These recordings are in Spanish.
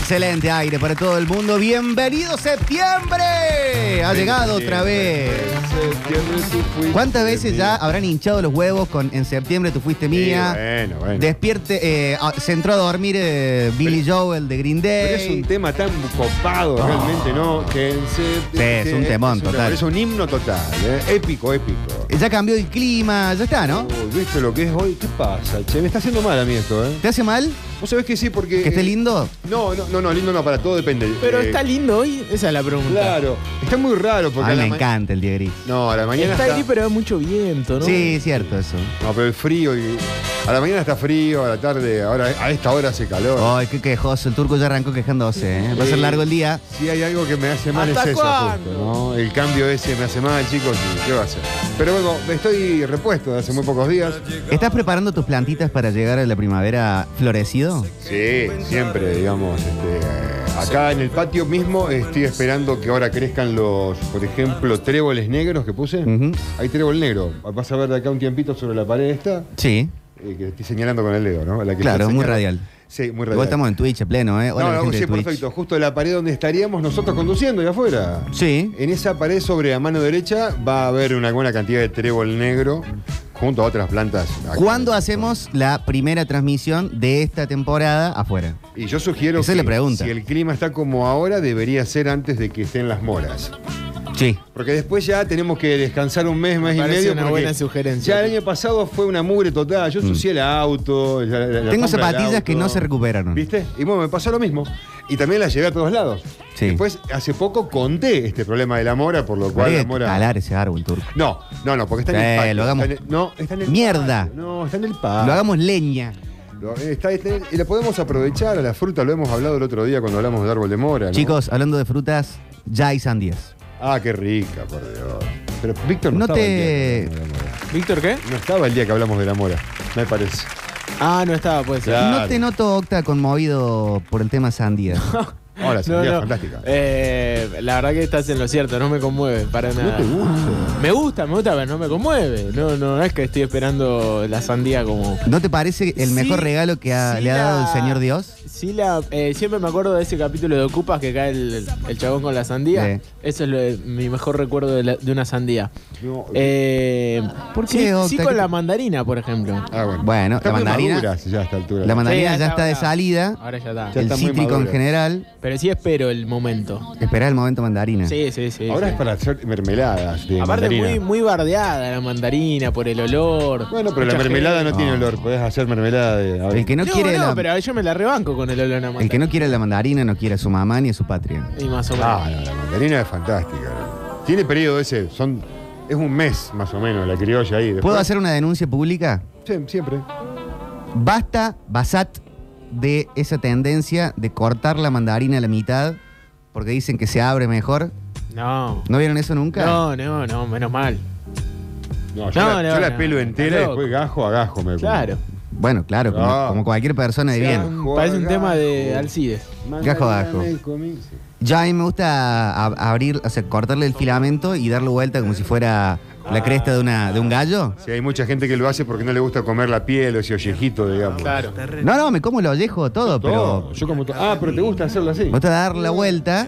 Excelente aire para todo el mundo. ¡Bienvenido septiembre! Ha llegado otra vez. ¿Cuántas veces ya habrán hinchado los huevos con en septiembre tú fuiste mía? Bueno. Despierte, se entró a dormir Billy Joel de Green Day. Pero es un tema tan copado, realmente, ¿no? Que es un temón total. Es un himno total, épico. Ya cambió el clima, ya está, ¿no? Uy, ¿viste lo que es hoy? ¿Qué pasa, che? Me está haciendo mal a mí esto, ¿eh? ¿Te hace mal? ¿Vos sabés que sí? Porque... ¿Que esté lindo? No, lindo no, para todo depende. Pero está lindo hoy, esa es la pregunta. Claro, está muy raro porque... A mí me encanta el día gris. No, a la mañana está gris, pero hay mucho viento, ¿no? Sí, cierto eso. No, pero el frío y... A la mañana está frío, a la tarde, ahora a esta hora hace calor. Ay, qué quejoso, el turco ya arrancó quejándose, ¿eh? Va a ser largo el día. Si hay algo que me hace mal es ¿Hasta eso, cuándo? justo, ¿no? El cambio ese me hace mal, chicos, y ¿qué va a hacer? Pero bueno, estoy repuesto de hace muy pocos días. ¿Estás preparando tus plantitas para llegar a la primavera florecido? Sí, siempre, digamos, acá en el patio mismo estoy esperando que ahora crezcan los, por ejemplo, tréboles negros que puse. Ujú. Hay trébol negro. Vas a ver de acá un tiempito sobre la pared esta, Sí, que estoy señalando con el dedo, ¿no? La que claro, estoy muy señalando. radial. Sí, muy radial. Igual estamos en Twitch a pleno, ¿eh? Hola, la No, gente sí, de Twitch. perfecto. Justo en la pared donde estaríamos nosotros conduciendo de afuera. Sí. En esa pared sobre la mano derecha va a haber una buena cantidad de trébol negro junto a otras plantas. ¿Cuándo hacemos la primera transmisión de esta temporada afuera? Y yo sugiero Esa es la pregunta. si el clima está como ahora, debería ser antes de que estén las moras. Sí. Porque después ya tenemos que descansar un mes y Parece medio. una porque buena sugerencia. Ya el año pasado fue una mugre total. Yo ensucié el auto. Tengo alfombra del zapatillas auto. que no se recuperaron. ¿Viste? Y bueno, me pasó lo mismo. Y también las llevé a todos lados. Sí. Después, hace poco conté este problema de la mora, por lo cual Habría la que mora... talar ese árbol, turco. No, porque está en el patio. lo hagamos. Está en el Mierda. patio. No, está en el patio. Lo hagamos leña. Y la podemos aprovechar a la fruta, lo hemos hablado el otro día cuando hablamos del árbol de mora, ¿no? Chicos, hablando de frutas, ya hay sandías. Ah, qué rica, por Dios. Pero Víctor no, No estaba te- el día que hablamos de la mora. ¿Víctor qué? No estaba el día que hablamos de la mora, me parece. Ah, no estaba, puede ser. Claro. No te noto, Octa, conmovido por el tema sandía. Ahora, la sandía es fantástica. La verdad que estás en lo cierto, no me conmueve para nada. te gusta? Me gusta, pero no me conmueve. No es que estoy esperando la sandía como... ¿No te parece el mejor Sí, regalo que sí le ha dado el la- Señor Dios? Sí, siempre me acuerdo de ese capítulo de Ocupas que cae el chabón con la sandía. Sí. Eso es mi mejor recuerdo de una sandía. No, ¿Por Sí, qué, Octa? sí con la mandarina, por ejemplo. bueno. la mandarina- Maduras ya a esta altura. La mandarina Sí, ya está de salida. Ahora ya está. Ya El está muy cítrico en madura. general. Pero sí espero el momento. Esperá el momento mandarina. Sí. Ahora sí. es para hacer mermeladas de Aparte mandarina. muy bardeada la mandarina por el olor. Bueno, pero la Mucha mermelada gente- no tiene olor. Podés hacer mermelada de... a ver. El que no, quiere pero yo me la rebanco con el olor a mandarina. el que no quiere la mandarina no quiere a su mamá ni a su patria. Y más o menos. Ah, no, la mandarina es fantástica. Tiene periodo ese, es un mes más o menos la criolla ahí. Después- ¿Puedo hacer una denuncia pública? Sí, siempre. Basta, Basat, de esa tendencia de cortar la mandarina a la mitad porque dicen que se abre mejor. No. ¿No vieron eso nunca? No, menos mal. No, yo la no, pelo entera y está loco. después gajo a gajo me como. Claro. Bueno, claro, como, Ah. como cualquier persona de bien. Parece un tema de Alcides. Gajo a gajo. Ya a mí me gusta abrir, o sea, cortarle el filamento y darle vuelta como si fuera la cresta de un gallo. Sí, hay mucha gente que lo hace porque no le gusta comer la piel o ese ollejito, digamos. Claro. No, me como el ollejo todo, pero Todo. Yo como Ah, pero te gusta hacerlo así. me gusta dar la vuelta.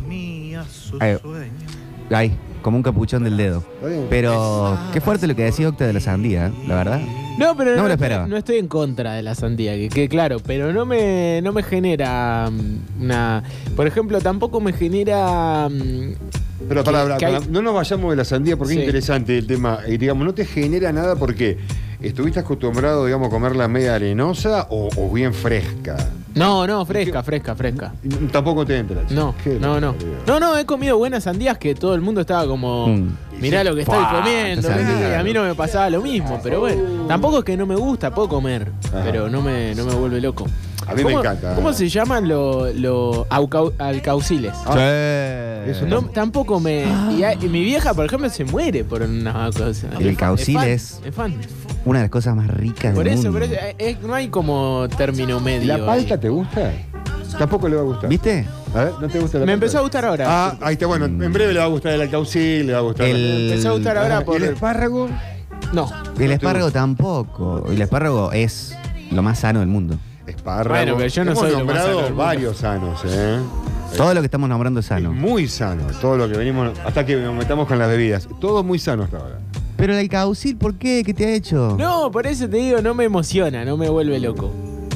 Ahí, como un capuchón del dedo. Está bien. Pero qué fuerte lo que decía Octa de la sandía, la verdad. No, pero No me lo esperaba. no estoy en contra de la sandía, que claro, pero no me genera una... Por ejemplo, tampoco me genera... Pero que hay- no nos vayamos de la sandía porque Sí. es interesante el tema. Digamos, no te genera nada porque estuviste acostumbrado, digamos, a comerla media arenosa o bien fresca. No, fresca. Tampoco te entra. No, Qué no. barbaridad. No, he comido buenas sandías que todo el mundo estaba como... Mirá lo que estoy ¡Fua! comiendo. Esa sandía. Y a mí no me pasaba lo mismo, pero bueno. Tampoco es que no me gusta, puedo comer, Ajá. pero no me vuelve loco. A mí me encanta. ¿Cómo se llaman los alcauciles? Eso No, tampoco me... Y mi vieja, por ejemplo, se muere por una cosa. El caucil es es fan. una de las cosas más ricas Por del eso, mundo. no hay como término medio. ¿La palta ahí. te gusta? Tampoco le va a gustar. ¿Viste? A ver, ¿no te gusta la Me palta? empezó a gustar ahora. Ah, ahí está, bueno, en breve le va a gustar el alcaucil, le va a gustar... El- Me empezó a gustar ahora ¿Y por... el espárrago? No. El espárrago tampoco. El espárrago es lo más sano del mundo. espárragos. Bueno, pero yo no Hemos soy lo más sano nombrado del mundo. varios sanos, ¿eh? Todo lo que estamos nombrando es sano. Muy sano, todo lo que venimos, hasta que nos metamos con las bebidas. Todo muy sano hasta ahora. Pero el Alcaucil, ¿por qué? ¿Qué te ha hecho? No, por eso te digo, no me emociona, no me vuelve loco.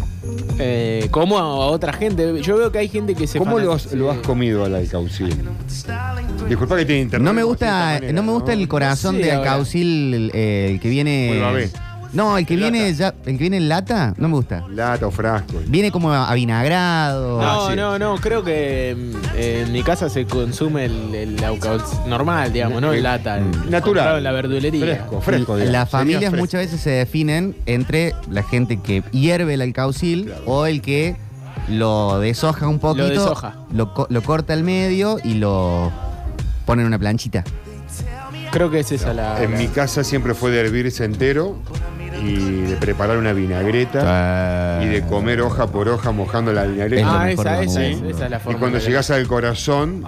Como a otra gente. Yo veo que hay gente que se ¿Cómo lo has fanatiza. comido al Alcaucil? Disculpa que te interrumpa. No me gusta, no me gusta el corazón Sí, de ahora. Alcaucil, el que viene. Muy babé. No, el que En viene lata. ya, el que viene en lata, no me gusta. Lata o frasco. Viene como avinagrado. No, sí. no, creo que en mi casa se consume el Alcaucil normal, digamos, no en lata. Natural. Comprado en la verdulería. Fresco. digamos. Las familias Sería fresco. muchas veces se definen entre la gente que hierve el Alcaucil Claro. o el que lo deshoja un poquito, deshoja. lo corta al medio y lo pone en una planchita. Creo que es esa la. En mi casa siempre fue de hervirse entero y de preparar una vinagreta y de comer hoja por hoja mojando la Es vinagreta. lo Ah, mejor del esa mundo. es la forma. Y cuando de- llegás al corazón,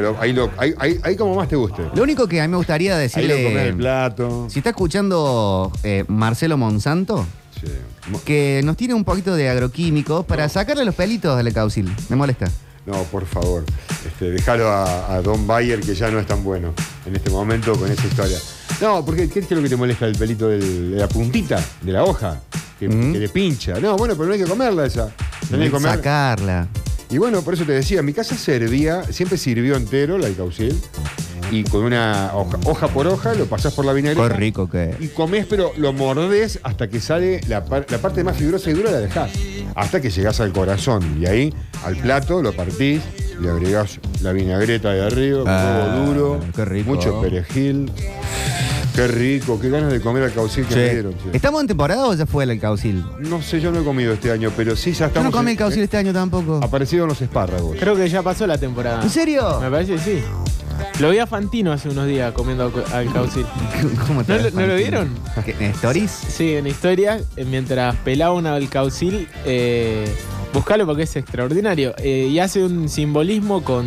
ahí como más te guste. Lo único que a mí me gustaría Ahí lo comés el decirle, plato. si está escuchando Marcelo Monsanto, Sí. que nos tire un poquito de agroquímicos para sacarle los pelitos al Alcaucil. Me molesta. No, por favor. Déjalo a Don Bayer, que ya no es tan bueno en este momento con esa historia. No, porque ¿qué es lo que te molesta el pelito de la puntita de la hoja? Que le pincha. No, bueno, pero no hay que comerla esa. Tenés que comer. Sacarla. Y bueno, por eso te decía, mi casa siempre sirvió entero la Alcaucil. Y con una hoja por hoja, lo pasás por la vinagreta. Qué rico que es. Y comés, pero lo mordés hasta que sale la parte más fibrosa y dura, la dejás. Hasta que llegás al corazón. Y ahí, al plato, lo partís, le agregás la vinagreta de arriba, huevo duro, qué rico. mucho perejil. Qué rico, qué ganas de comer Alcaucil que Sí. me dieron. che. ¿Estamos en temporada o ya fue el Alcaucil? No sé, yo no he comido este año, pero sí ya Yo estamos. no comí el Alcaucil este año tampoco. Aparecieron los espárragos. Creo que ya pasó la temporada. ¿En serio? Me parece que sí. Lo vi a Fantino hace unos días comiendo Alcaucil. ¿Cómo te ¿No lo Fantino? vieron? ¿Qué, ¿En stories? Sí, en historia, mientras pelaba un Alcaucil, buscalo porque es extraordinario. Y hace un simbolismo con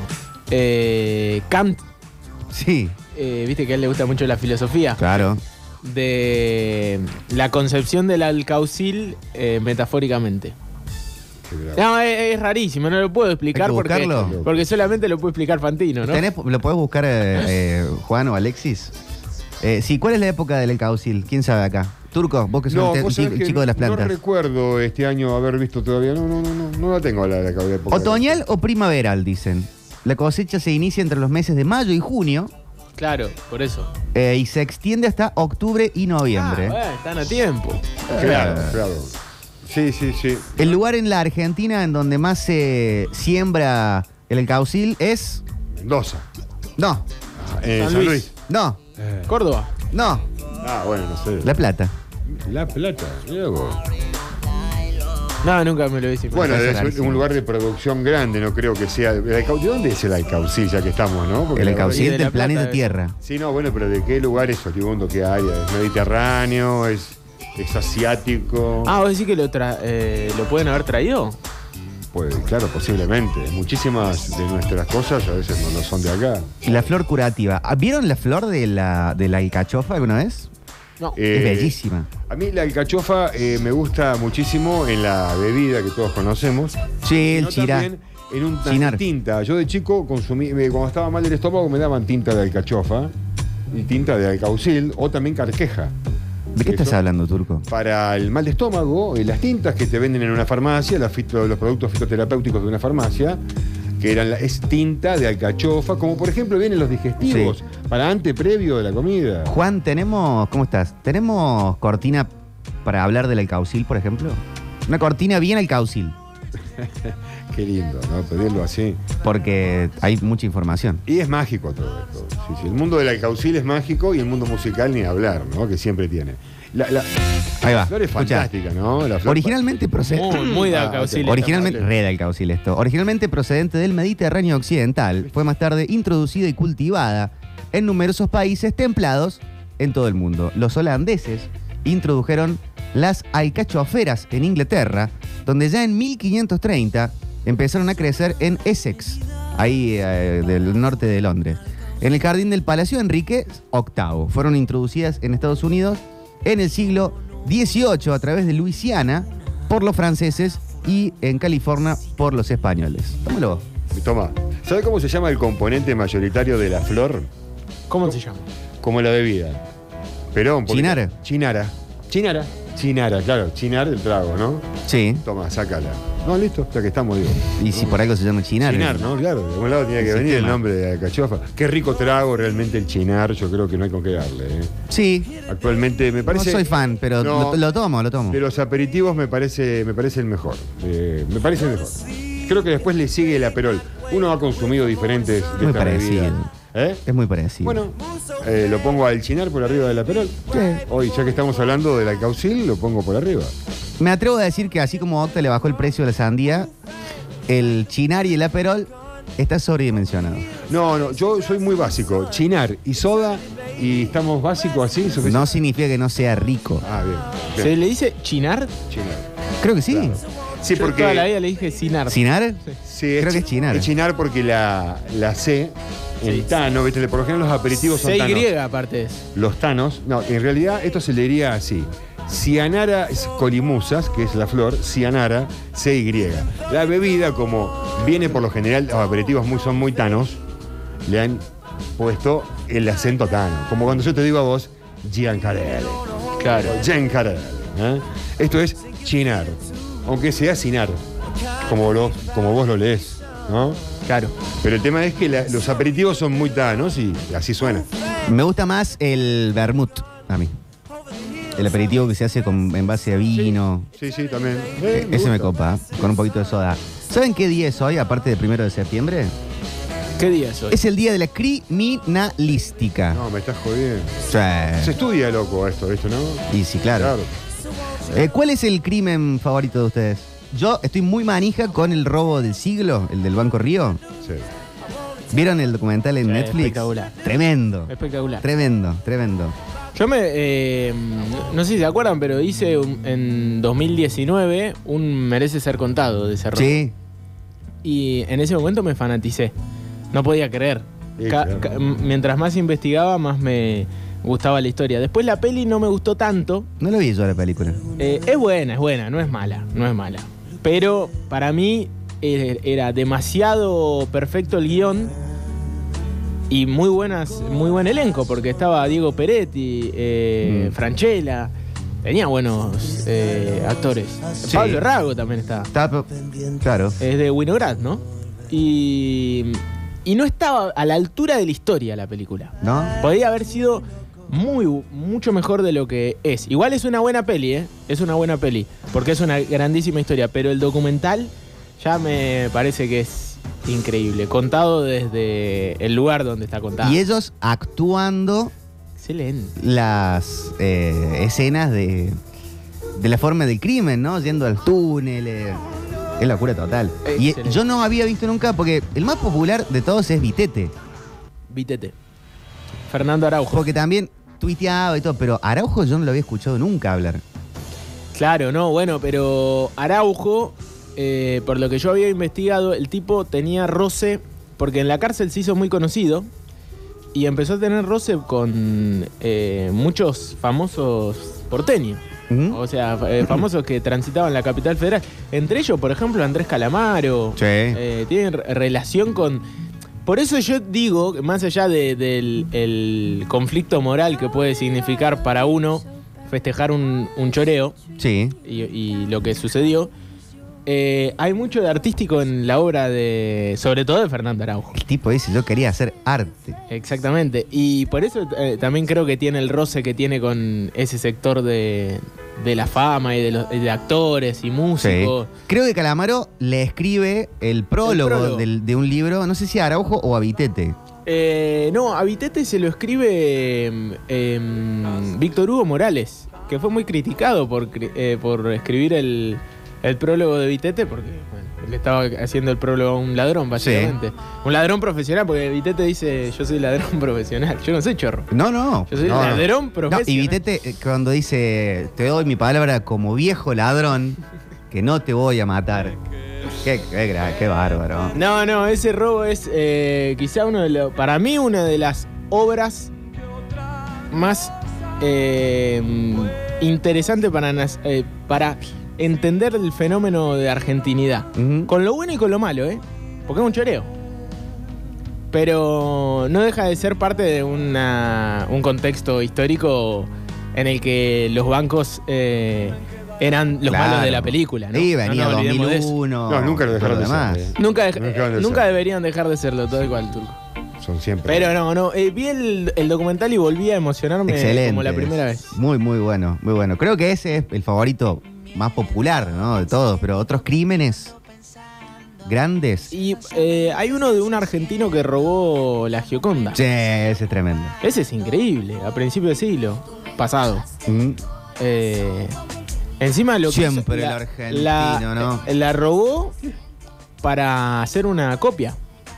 Kant. Sí, Viste que a él le gusta mucho la filosofía. claro. De la concepción del Alcaucil metafóricamente. No, es rarísimo, no lo puedo explicar Hay que porque, buscarlo. porque solamente lo puede explicar Fantino, ¿no? ¿Lo podés buscar, Juan o Alexis? Sí, ¿cuál es la época del Alcaucil? ¿Quién sabe acá? Turco, vos que sos No, el vos sabés que chico de las plantas. No recuerdo este año haber visto todavía. No la tengo la época. ¿Otoñal o primaveral, dicen? La cosecha se inicia entre los meses de mayo y junio Claro, por eso. y se extiende hasta octubre y noviembre. Bueno, están a tiempo. Claro. Sí. El lugar en la Argentina en donde más se siembra el Alcaucil es... Mendoza. No, San Luis. no, Córdoba. no, Bueno, no sé. La Plata. La Plata. Mirá vos. No, nunca me lo hice. Bueno, parece es rarísimo. un lugar de producción grande, no creo que sea. ¿De dónde es el Alcaucil, ya que estamos, no? Porque El la Alcaucil Y de del La Plata planeta es. Tierra. Sí, no, bueno, pero ¿de qué lugar es oriundo? ¿Qué área? ¿Es mediterráneo? ¿Es asiático? Ah, vos decís que lo pueden haber traído. Pues claro, posiblemente. Muchísimas de nuestras cosas a veces no son de acá. Y la flor curativa. ¿Vieron la flor de la alcachofa alguna vez? No. Eh, Es bellísima. A mí la alcachofa me gusta muchísimo en la bebida que todos conocemos. Sí, el sino chirá. también en una Chinar. tinta. Yo de chico consumí, cuando estaba mal del estómago me daban tinta de alcachofa y tinta de alcaucil o también carqueja. ¿De qué estás Eso. hablando, Turco? Para el mal de estómago, las tintas que te venden en una farmacia, los productos fitoterapéuticos de una farmacia, que es tinta de alcachofa, como por ejemplo vienen los digestivos, Sí. para previo de la comida. Juan, ¿cómo estás? ¿Tenemos cortina para hablar del Alcaucil, por ejemplo? Una cortina bien Alcaucil, Qué lindo, ¿no? Pedirlo así. porque hay mucha información. Y es mágico todo esto. Sí, el mundo del alcaucil es mágico y el mundo musical ni hablar, ¿no? Que siempre tiene. Ahí va. La flor es Escuchá. fantástica, ¿no? La flor Originalmente procedente... Muy de Alcaucil. Originalmente, Vale. re de Alcaucil esto. Originalmente procedente del Mediterráneo occidental, fue más tarde introducida y cultivada en numerosos países templados en todo el mundo. Los holandeses introdujeron las alcachoferas en Inglaterra, donde ya en 1530 empezaron a crecer en Essex, ahí del norte de Londres. En el jardín del Palacio Enrique VIII. Fueron introducidas en Estados Unidos en el siglo XVIII a través de Luisiana por los franceses y en California por los españoles. Tómalo. Toma. ¿Sabe cómo se llama el componente mayoritario de la flor? ¿Cómo se llama? Como la bebida. Perón. Chinara. Chinara, claro. Chinar el trago, ¿no? Sí. Toma, sácala. No, listo, ya que estamos, digo. Y si por algo se llama chinar. Chinar, ¿no? Claro, de algún lado tenía que El venir sistema. el nombre de la cachofa. Qué rico trago realmente el chinar, yo creo que no hay con qué darle. Sí. Actualmente me parece... No soy fan, pero No, lo tomo. de los aperitivos me parece el mejor. Me parece el mejor. Creo que después le sigue el Aperol. Uno ha consumido diferentes de Muy esta parecido. bebida. Es muy parecido. Bueno, lo pongo al chinar por arriba del Aperol. Sí. Hoy, ya que estamos hablando del Alcaucil, lo pongo por arriba. Me atrevo a decir que así como Octa le bajó el precio de la sandía, el chinar y el aperol está sobredimensionado. No, yo soy muy básico. Chinar y soda, y estamos básicos así. suficiente. No significa que no sea rico. Ah, bien. ¿Se le dice chinar? Chinar. Creo que sí. Claro. Sí, Yo porque... toda la vida le dije cinar. ¿Cinar? Sí, Creo que es chinar. Es chinar porque la C, el Sí. tano, ¿viste? Por lo general los aperitivos son tanos. CY aparte es. Los tanos, no, en realidad esto se le diría así. Cianara colimusas, que es la flor, cianara, CY. La bebida, como viene por lo general, los aperitivos son muy tanos, le han puesto el acento tano. Como cuando yo te digo a vos, Giancarelli. Claro. Giancarelli. Esto es chinar, aunque sea cinar, como vos lo lees, ¿no? Claro. Pero el tema es que los aperitivos son muy tanos y así suena. Me gusta más el vermut a mí. El aperitivo que se hace en base a vino. Sí, también. Ese me gusta. copa, con un poquito de soda. ¿Saben qué día es hoy, aparte del 1 de septiembre? ¿Qué día es hoy? Es el día de la criminalística. No, me estás jodiendo. Sí. Se estudia, loco, esto, ¿no? Y sí, claro. ¿Cuál es el crimen favorito de ustedes? Yo estoy muy manija con el robo del siglo, el del Banco Río. Sí. ¿Vieron el documental en Sí, Netflix? espectacular. Tremendo. Espectacular. Tremendo. Yo no sé si se acuerdan, pero hice en 2019 un Merece Ser Contado de ese robo. Sí. Y en ese momento me fanaticé. No podía creer. Sí, claro. Mientras más investigaba, más me gustaba la historia. Después la peli no me gustó tanto. No lo vi yo la película. Es buena, no es mala. Pero para mí era demasiado perfecto el guión y muy buen elenco, porque estaba Diego Peretti, Francella, tenía buenos actores. Sí. Pablo Rago también está. Claro. Es de Winograd, ¿no? Y no estaba a la altura de la historia la película. ¿No? Podría haber sido mucho mejor de lo que es. Igual es una buena peli, ¿eh? Es una buena peli, porque es una grandísima historia, pero el documental ya me parece que es increíble, contado desde el lugar donde está contado. Y ellos actuando Excelente. las escenas de la forma del crimen, ¿no? Yendo al túnel. Es locura total. Y Excelente. yo no había visto nunca, porque el más popular de todos es Vitete. Vítete. Fernando Araujo. Porque también tuiteaba y todo, pero Araujo yo no lo había escuchado nunca hablar. Claro, no, bueno, pero Araujo, por lo que yo había investigado, el tipo tenía roce, porque en la cárcel se hizo muy conocido y empezó a tener roce con muchos famosos porteños. ¿Mm? O sea, famosos que transitaban la capital federal. Entre ellos, por ejemplo, Andrés Calamaro. Sí. Tienen relación con... Por eso yo digo, más allá del el conflicto moral que puede significar para uno festejar un choreo Sí. y lo que sucedió, hay mucho de artístico en la obra sobre todo de Fernando Araujo. El tipo dice, yo quería hacer arte. Exactamente. Y por eso también creo que tiene el roce que tiene con ese sector de la fama y de actores y músicos. Sí. Creo que Calamaro le escribe el prólogo. De un libro, no sé si a Araujo o a Vitete. No, a Vitete se lo escribe Víctor Hugo Morales, que fue muy criticado por escribir el prólogo de Vitete, porque bueno, le estaba haciendo el prólogo a un ladrón, básicamente. Sí. Un ladrón profesional, porque Vitete dice, yo soy ladrón profesional. Yo no soy chorro. No. Yo soy No. ladrón No, profesional. y Vitete cuando dice, te doy mi palabra como viejo ladrón, que no te voy a matar. Qué bárbaro. No, ese robo es quizá para mí una de las obras más interesantes para entender el fenómeno de argentinidad. Ujú. Con lo bueno y con lo malo, ¿eh? Porque es un choreo. Pero no deja de ser parte de un contexto histórico en el que los bancos eran los Claro. malos de la película, ¿no? Sí, venía No nos olvidemos de eso. 2001. No, nunca lo dejaron de demás. ser. Nunca, Nunca van a nunca ser. deberían dejar de serlo, todo igual, Turco. Son siempre. Pero no. Vi el documental y volví a emocionarme Excelente. como la primera vez. Muy, muy bueno, muy bueno. Creo que ese es el favorito más popular, ¿no? De todos, pero otros crímenes grandes. Y hay uno de un argentino que robó la Gioconda. Sí, ese es tremendo. Ese es increíble, a principios de siglo pasado. Mm. Encima lo que Siempre hizo- el argentino, ¿no? La robó para hacer una copia.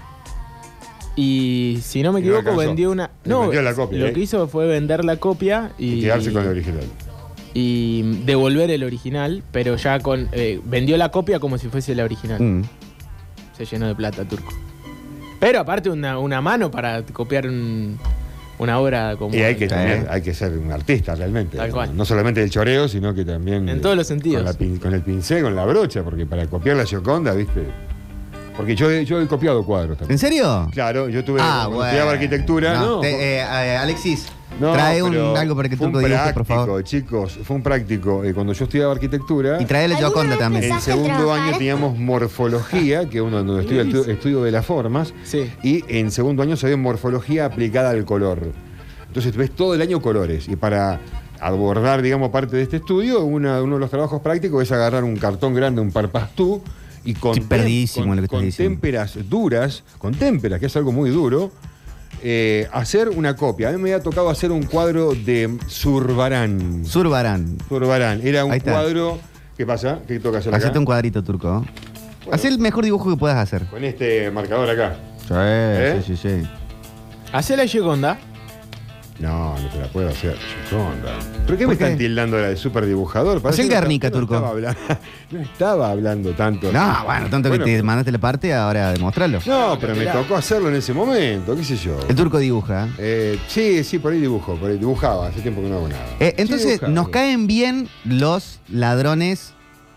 Y si no me Y no equivoco, alcanzó. vendió una. Le vendió la copia, lo ¿eh? que hizo fue vender la copia Y quedarse con el original. y devolver el original, pero ya con. Vendió la copia como si fuese la original. Mm. Se llenó de plata, Turco. Pero aparte, una mano para copiar una obra como. Y hay que, Sí. hay que ser un artista realmente. Tal cual. No solamente del choreo, sino que también. En todos los sentidos. Con el pincel, con la brocha, porque para copiar la Gioconda, ¿viste? Porque yo he copiado cuadros también. ¿En serio? Claro, yo tuve. Ah, cuando bueno. estudiaba arquitectura, ¿no? Alexis, No, trae pero algo para que fue Turco un dibuje, práctico, por favor. chicos, fue un práctico. Cuando yo estudiaba arquitectura, Y trae la ¿Alguna Gioconda vez también. en pensaste en segundo trabajar? año teníamos morfología, que uno donde estudio de las formas, Sí. y en segundo año se ve morfología aplicada al color. Entonces ves todo el año colores. Y para abordar, digamos, parte de este estudio, uno de los trabajos prácticos es agarrar un cartón grande, un parpastú, y Estoy perdidísimo lo que estás con diciendo. témperas duras, con témperas, que es algo muy duro, hacer una copia. A mí me había tocado hacer un cuadro de Zurbarán. Zurbarán. Zurbarán. Era un Ahí está. cuadro. ¿Qué pasa? ¿Qué toca hacer acá? Hacete un cuadrito, Turco. Haz el mejor dibujo que puedas hacer. Con este marcador acá. Sí, sí, sí. Hacé la Gioconda. No, no te la puedo hacer. Gioconda. ¿Por qué ¿Por me están qué? tildando la de super dibujador? Hacé el Guernica, Turco. No estaba hablando tanto. No, bueno, tanto Bueno, que te mandaste la parte, ahora demostrarlo. No, pero me tocó hacerlo en ese momento, qué sé yo. El Turco dibuja. Sí, por ahí dibujaba, hace tiempo que no hago nada. Entonces, Sí, dibujaba. nos caen bien los ladrones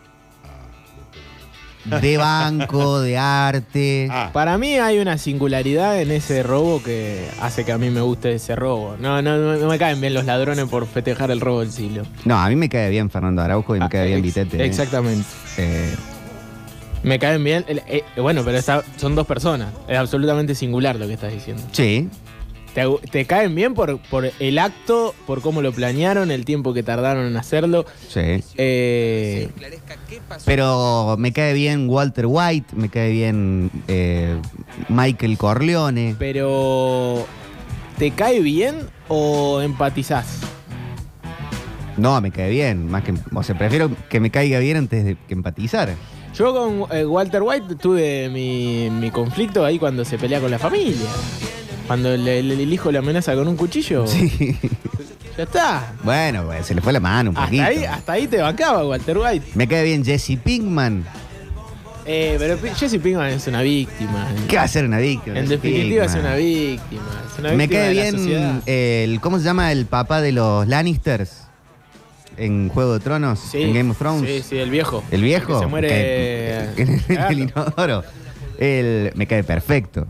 de banco, de arte. Ah, Para mí hay una singularidad en ese robo que hace que a mí me guste ese robo. No me caen bien los ladrones por festejar el robo del siglo. No, a mí me cae bien Fernando Araujo y me cae bien Vitete. Exactamente. Eh, Me caen bien. Bueno, pero son dos personas. Es absolutamente singular lo que estás diciendo. sí. Te caen bien por el acto, por cómo lo planearon, el tiempo que tardaron en hacerlo. Sí. Eh, Pero me cae bien Walter White, me cae bien Michael Corleone. pero, ¿te cae bien o empatizás? No, me cae bien. Más que, o sea, prefiero que me caiga bien antes de que empatizar. Yo con Walter White tuve mi conflicto ahí cuando se pelea con la familia. Cuando el hijo le amenaza con un cuchillo. Sí. Ya está. Bueno, pues, se le fue la mano un poquito. Hasta ahí te bancaba Walter White. Me cae bien Jesse Pinkman. Pero Jesse Pinkman es una víctima. ¿Qué va a ser una víctima? En Jesse definitiva Pinkman? es una víctima. Es una Me víctima cae de la bien sociedad. ¿cómo se llama el papá de los Lannisters? En Juego de Tronos, Sí, en Game of Thrones. Sí, el viejo. ¿El viejo? El que se muere. En el cagando. inodoro. Me cae perfecto.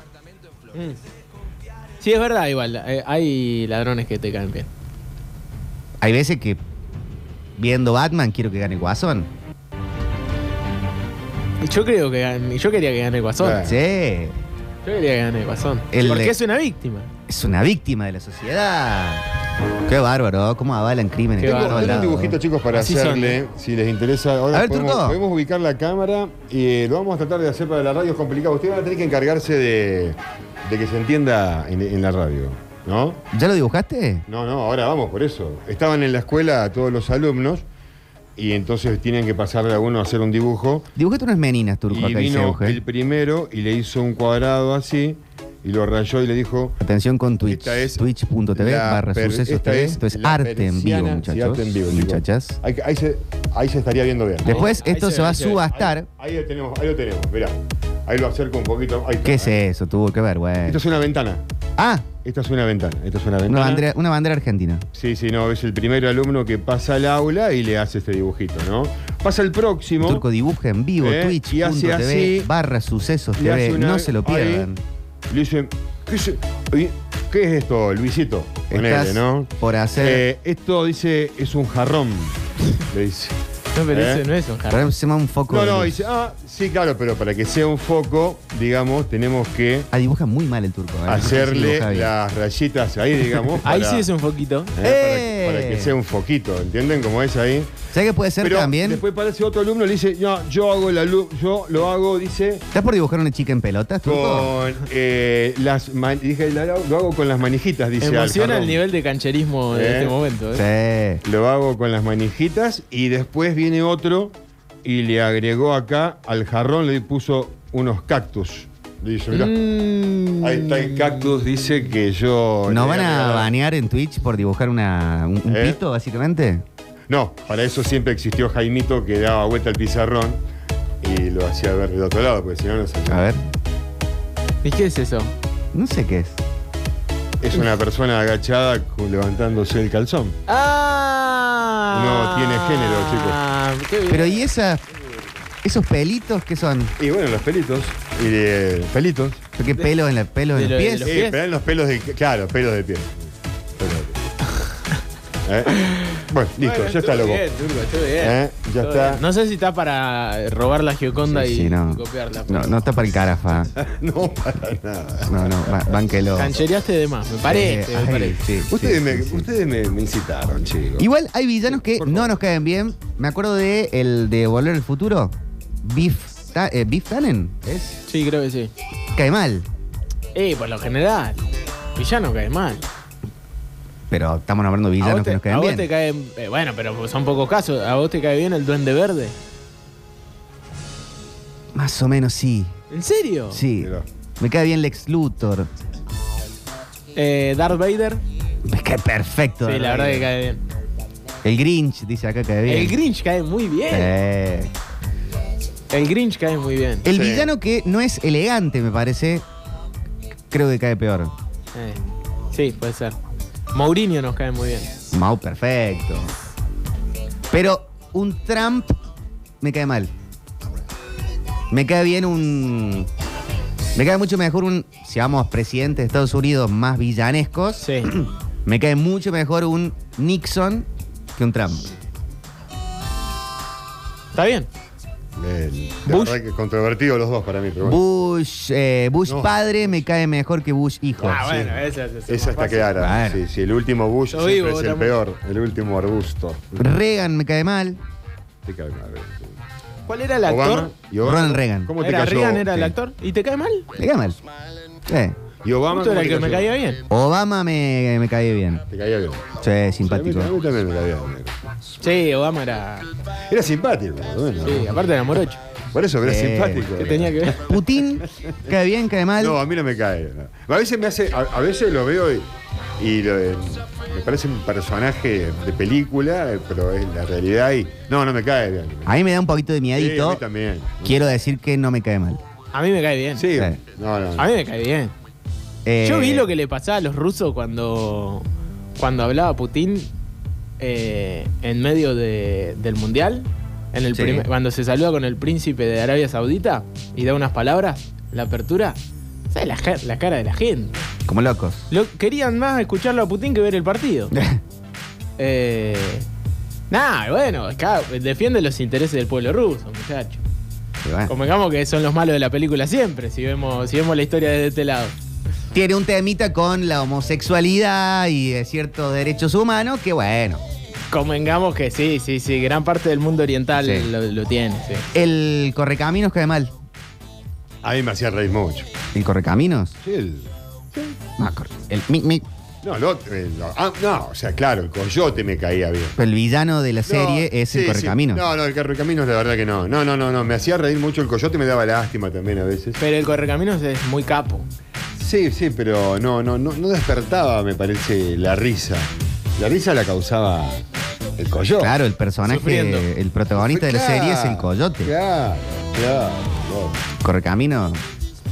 Sí, es verdad, igual. Hay ladrones que te caen bien. Hay veces que viendo Batman quiero que gane el Guasón. Yo creo que yo quería que gane el Guasón. Claro. Sí. Yo quería que gane el Guasón. El Porque de- es una víctima. Es una víctima de la sociedad. Qué bárbaro, cómo avalan crímenes. Qué de bárbaro. todos Tengo un lados. dibujito, chicos, para Así hacerle, si les interesa. Ahora A ver, Turco. podemos ubicar la cámara y lo vamos a tratar de hacer para la radio. Es complicado. Ustedes van a tener que encargarse de que se entienda en la radio, ¿no? ¿Ya lo dibujaste? No, ahora vamos por eso. Estaban en la escuela todos los alumnos y entonces tienen que pasarle a uno a hacer un dibujo. Dibujate unas meninas, Turco, Y acá dice vino Euge. el primero y le hizo un cuadrado así y lo rayó y le dijo... Atención con Twitch. Esta es Twitch.tv la ¡Sucesos esta TV. es Esto es la arte en vivo, persiana, sí, muchachos. arte en vivo, y chicos. muchachas. Ahí se estaría viendo bien. Después Ahí esto se se va a ve, ahí se ve. subastar. Ahí lo tenemos, mirá. Ahí lo acerco un poquito. Ahí está. ¿Qué es eso? Tuvo que ver, güey. Esto es una ventana. Ah, Esta es una ventana. una bandera argentina. Sí, no, es el primer alumno que pasa al aula y le hace este dibujito, ¿no? Pasa el próximo. Turco dibuja en vivo, Y hace twitch.tv así. /sucesos Le hace TV. una- No se lo pierdan. ahí, le dice, ¿qué es esto, Luisito? Ponele, Estás ¿no? por hacer. Esto dice, es un jarrón. Le dice. No, pero ¿Eh? ese no es un Para jarrón. se llama un foco. No, de no, luz. dice, sí, claro, pero para que sea un foco, digamos, tenemos que Dibuja muy mal el turco. No sé si hacerle dibuja bien. las rayitas ahí, digamos. Ahí para- sí es un foquito. Para que sea un foquito, ¿entienden cómo es ahí? ¿Sabes qué puede ser Pero también? después parece otro alumno, le dice, no, yo hago la luz, yo lo hago, dice, ¿Estás por dibujar una chica en pelotas, turco? con dije, lo hago con las manijitas, dice. Emociona al el jarrón. nivel de cancherismo de este momento. ¿eh? Sí. Lo hago con las manijitas y después viene otro y le agregó acá al jarrón, le puso unos cactus. Le dice, mirá, ahí está el cactus, dice que yo... ¿Nos le van voy a regalar. banear en Twitch por dibujar un ¿Eh? pito, básicamente? No, para eso siempre existió Jaimito que daba vuelta al pizarrón y lo hacía ver del otro lado, porque si no, no se A ver. ¿Y qué es eso? No sé qué es. Es una persona agachada levantándose el calzón. No tiene género, chicos. Qué bien. Pero ¿y esos pelitos qué son? Y bueno, los pelitos. Pelitos. ¿Qué pelo en los De pies? los pies. Pero en los pelos de... Claro, pelos de pie. Pelos de pie. Bueno, listo, Bueno, ya está estuvo loco. bien, Turco, estuvo bien. Ya Estuvo está. bien. No sé si está para robar la Gioconda Sí, y, sí, no. y copiarla. No está para el carafa. No, para nada. No, bánquelo. Canchereaste de más, me parece, me Ay, parece. sí, Ustedes, sí. ustedes me incitaron, chicos. Igual hay villanos que Por no favor. nos caen bien. Me acuerdo de el de Volver al Futuro. Beef Tannen. ¿Es? Sí, creo que sí. Cae mal. Por lo general, villano cae mal. Pero estamos hablando de A villanos vos que nos te, caen a vos bien. te cae, bueno, pero son pocos casos. ¿A vos te cae bien el Duende Verde? Más o menos sí. ¿En serio? Sí. Mirá. Me cae bien Lex Luthor. Darth Vader. Me cae perfecto. Sí, la verdad que cae bien. El Grinch, dice acá, cae bien. El Grinch cae muy bien. El Grinch cae muy bien. El Sí. villano que no es elegante, me parece, creo que cae peor. Sí, puede ser. Mourinho nos cae muy bien. Mau, perfecto. Pero un Trump me cae mal. Me cae bien me cae mucho mejor si vamos presidente de Estados Unidos más villanescos, Sí. me cae mucho mejor un Nixon que un Trump. ¿Está bien? La Bush. verdad que controvertido los dos para mí, pero bueno. Bush No. padre me cae mejor que Bush hijo. Bueno, esa es Esa está clara. Bueno. Sí, el último Bush Yo siempre vivo, es el estamos- peor. El último arbusto. Reagan me cae mal. Te cae mal. ¿Cuál era el actor? Obama. ¿Y Obama? Ronald Reagan. ¿Cómo te ¿Era cayó? Reagan era el Sí. actor? ¿Y te cae mal? Me cae mal. ¿Y Obama? Justo cómo era el te que me cayó? caía bien. Obama me cae bien. Te caía bien. Sí, simpático. A mí también me caía bien. Sí, Obama era. Era simpático. Bueno, Sí, aparte era morocho. por eso, pero era simpático. ¿Qué tenía que ver? Putin cae bien, cae mal. No, a mí no me cae. No. A veces me hace, a veces lo veo me parece un personaje de película, pero es la realidad y no me cae bien. A mí me da un poquito de Sí, a miedito. mí también. Quiero decir que no me cae mal. A mí me cae bien. Sí, Sí. no. A mí me cae bien. Yo vi lo que le pasaba a los rusos cuando hablaba Putin en medio del mundial. Sí. Cuando se saluda con el príncipe de Arabia Saudita y da unas palabras, la apertura. ¿Sabes la cara de la gente? Como locos. Querían más escucharlo a Putin que ver el partido. Bueno, acá defiende los intereses del pueblo ruso, muchachos. Y bueno. Convengamos que son los malos de la película siempre, si vemos la historia desde este lado. Tiene un temita con la homosexualidad y de ciertos derechos humanos que bueno. Convengamos que sí, gran parte del mundo oriental Sí. lo tiene, sí. El correcaminos cae mal. A mí me hacía reír mucho. ¿El correcaminos? Sí, No, el mic. o sea, claro, el coyote me caía bien. El villano de la serie es el sí, correcaminos. sí. No, el correcaminos la verdad que no. No, me hacía reír mucho el coyote, me daba lástima también a veces. Pero el Correcaminos es muy capo. Sí, pero no despertaba, me parece, la risa. La risa la causaba el coyote. Claro, el personaje, Sufriendo. el protagonista de la serie es el coyote. Claro. Correcaminos.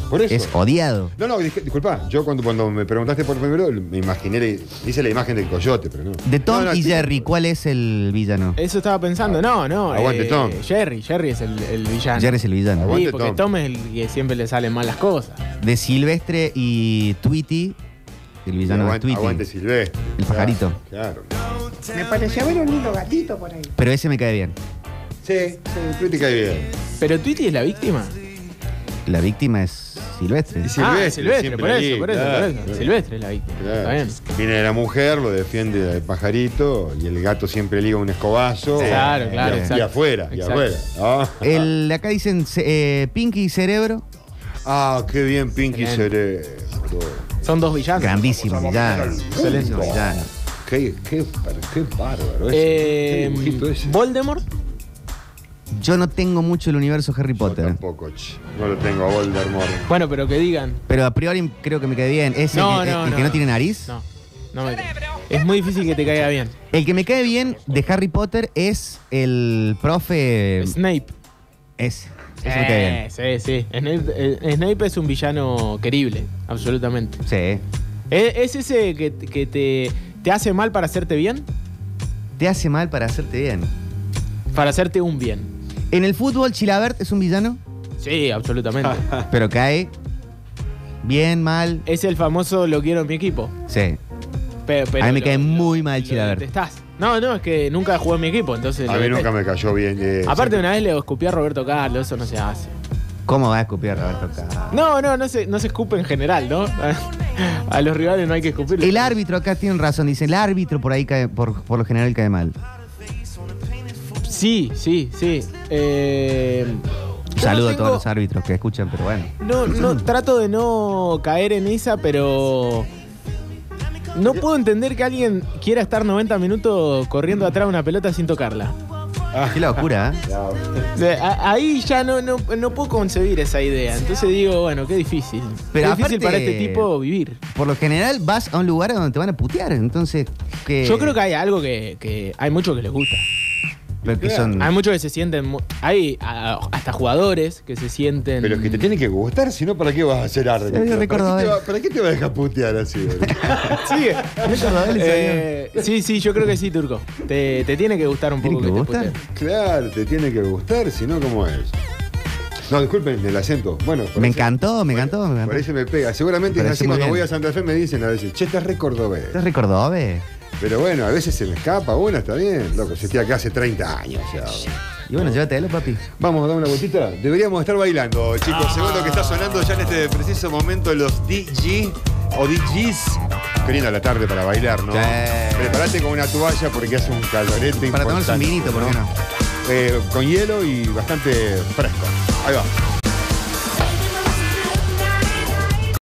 Por eso. Es odiado. No, disculpa, yo cuando me preguntaste por primero, me imaginé, hice la imagen del coyote, pero no. De Tom No, y sí. Jerry, ¿cuál es el villano? Eso estaba pensando. No. Aguante Tom. Jerry es el villano. Jerry es el villano. Aguante Sí, porque Tom. Tom es el que siempre le salen mal las cosas. De Silvestre y Tweety, el villano de Tweety. Aguante Silvestre. El pajarito. Claro. Me pareció ver un lindo gatito por ahí. Pero ese me cae bien. Sí, Tweety cae bien. Pero Tweety es la víctima. La víctima es Silvestre. Y Silvestre, Silvestre, siempre por ahí, eso, por eso. claro. Silvestre es la víctima. Claro. Está bien. Viene la mujer, lo defiende el pajarito y el gato siempre liga un escobazo. Claro, y- claro, Y, exacto. afuera, y Exacto. afuera. Acá dicen Pinky y Cerebro. Qué bien Pinky Bien. Cerebro. Son dos villanos. Grandísimo villano. Excelente villano. Qué bárbaro ese. Qué dibujito ese. Voldemort. Yo no tengo mucho el universo Harry Yo Potter. tampoco, no lo tengo a Voldemort. Bueno, pero que digan. Pero a priori creo que me cae bien. ¿Es No, el, que, no, el que no. no tiene nariz? No me. Es muy difícil que te caiga bien. El que me cae bien de Harry Potter es el profe. Snape. Ese me cae bien. Sí. Snape es un villano querible, absolutamente. Sí. ¿Es ese que te hace mal para hacerte bien? Te hace mal para hacerte bien. Para hacerte un bien. En el fútbol, Chilabert es un villano, Sí, absolutamente. pero cae bien, mal. Es el famoso lo quiero en mi equipo. Sí. Pero A mí me cae muy mal lo Chilabert. detestás. No, es que nunca jugó en mi equipo, entonces. A lo mí nunca detesto. me cayó bien. Aparte, una vez le escupí a Roberto Carlos, eso no se hace. ¿Cómo va a escupir a Roberto Carlos? No se escupe en general, ¿no? A los rivales no hay que escupir. El árbitro acá tiene razón, dice, el árbitro por ahí cae, por lo general cae mal. Sí. Un saludo a todos los árbitros que escuchan, pero bueno. No, trato de no caer en esa, pero no puedo entender que alguien quiera estar 90 minutos corriendo atrás de una pelota sin tocarla. Qué locura, ¿eh? Ahí ya no puedo concebir esa idea. Entonces digo, bueno, qué difícil. Pero Qué difícil aparte- para este tipo vivir. Por lo general vas a un lugar donde te van a putear, entonces... Yo creo que hay algo que hay muchos que les gusta. Pero que son... Hay muchos que se sienten... Hay hasta jugadores que se sienten... Pero es que te tiene que gustar, si no, ¿para qué vas a hacer árbitro? Sí, yo recuerdo, ¿Para qué te va a dejar putear así? boludo? Sí, yo creo que sí, Turco. Te tiene que gustar un ¿Tiene poco que que te gustar? puteen. Claro, te tiene que gustar, si no, ¿cómo es? No, disculpen el acento. Bueno, por Me eso- encantó. Por ahí se me pega. Seguramente es Parece así muy cuando bien. voy a Santa Fe me dicen a veces, che, estás re cordobés. ¿Estás recordó, ve? Pero bueno, a veces se me escapa una, está bien. Loco, yo estoy acá hace 30 años ya. Y bueno, llévatelo, papi. Vamos a dar una vueltita. Deberíamos estar bailando, chicos. Según lo que está sonando ya en este preciso momento, los DG o DJs. Qué linda la tarde para bailar, ¿no? Sí. Prepárate con una toalla porque hace un calorete Para tomarse un importante, vinito, ¿por qué no? Con hielo y bastante fresco. Ahí va.